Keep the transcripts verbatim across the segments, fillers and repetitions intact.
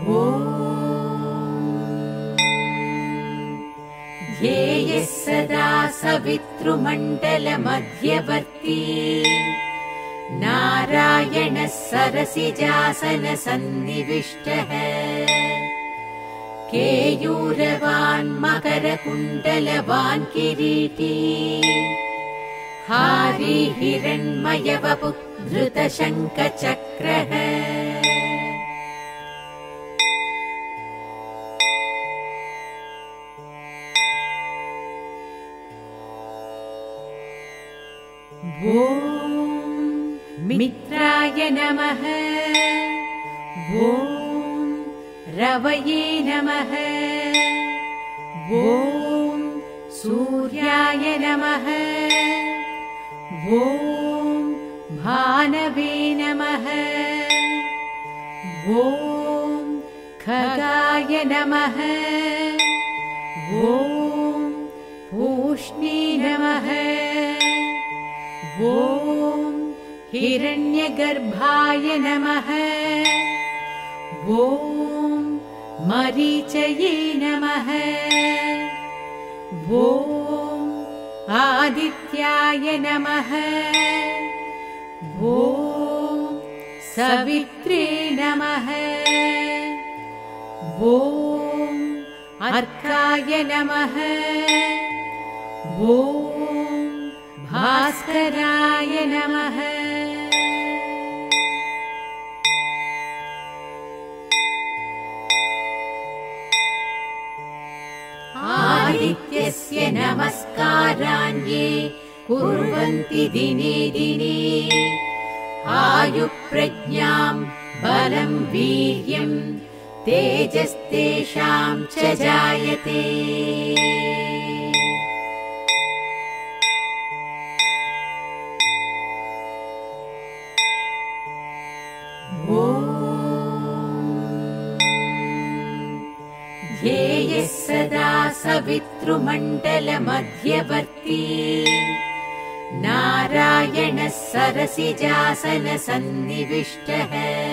ध्येयः सदा सवितृमण्डलमध्यवर्ती नारायणः सरसिजासनसन्निविष्टः केयूरवान् मकरकुण्डलवान् किरीटी हारी हिरण्मयवपुः धृतशङ्खचक्रः ॐ मित्राय नमः। ॐ रवये नमः। ॐ सूर्याय नमः। ॐ भानवे नमः। ॐ खगाय नमः। ॐ पूष्णे नमः। ॐ हिरण्यगर्भाय नमः। ॐ मरीचये नमः। ॐ आदित्याय नमः। ॐ सवित्रे नमः। ॐ अर्काय नमः। ॐ भास्कराय नमः। आदित्यस्य नमस्कारान् ये कुर्वन्ति दिने दिने आयुप्रज्ञां बलं वीर्यं तेजस्तेषां च जायते। ध्येयः सदा सवितृमण्डलमध्यवर्ती नारायणः सरसिजासनसन्निविष्टः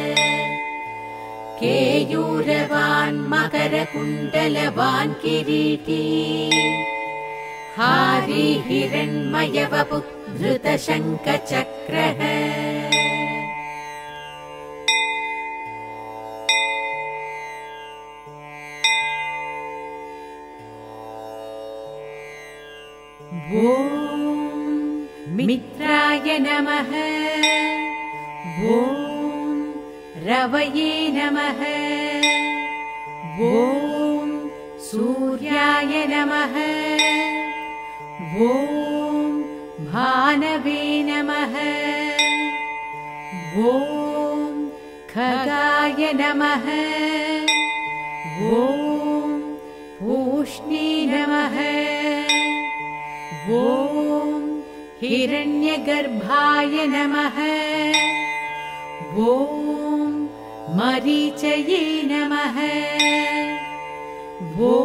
केयूरवान् मकरकुण्डलवान् किरीटी हारी हिरण्मयवपुः धृतशङ्खचक्रः ॐ मित्राय नमः। ॐ रवये नमः। ॐ सूर्याय नमः। ॐ भानवे नमः। ॐ खगाय नमः। ॐ पूष्णे नमः। ॐ हिरण्यगर्भाय नमः। ॐ मरीचये नमः। ॐ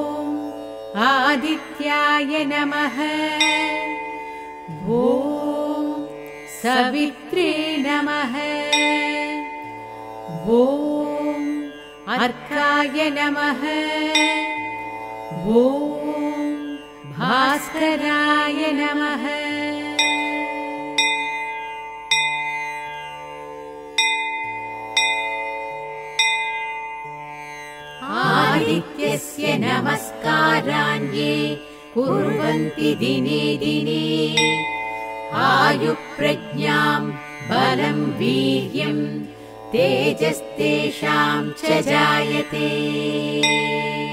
आदित्याय नमः। ॐ सवित्रे नमः। ॐ अर्काय नमः। ॐ भास्कराय नमः। आदित्यस्य नमस्कारान् ये कुर्वन्ति दिने दिने आयुप्रज्ञां बलं वीर्यं तेजस्तेषां च जायते।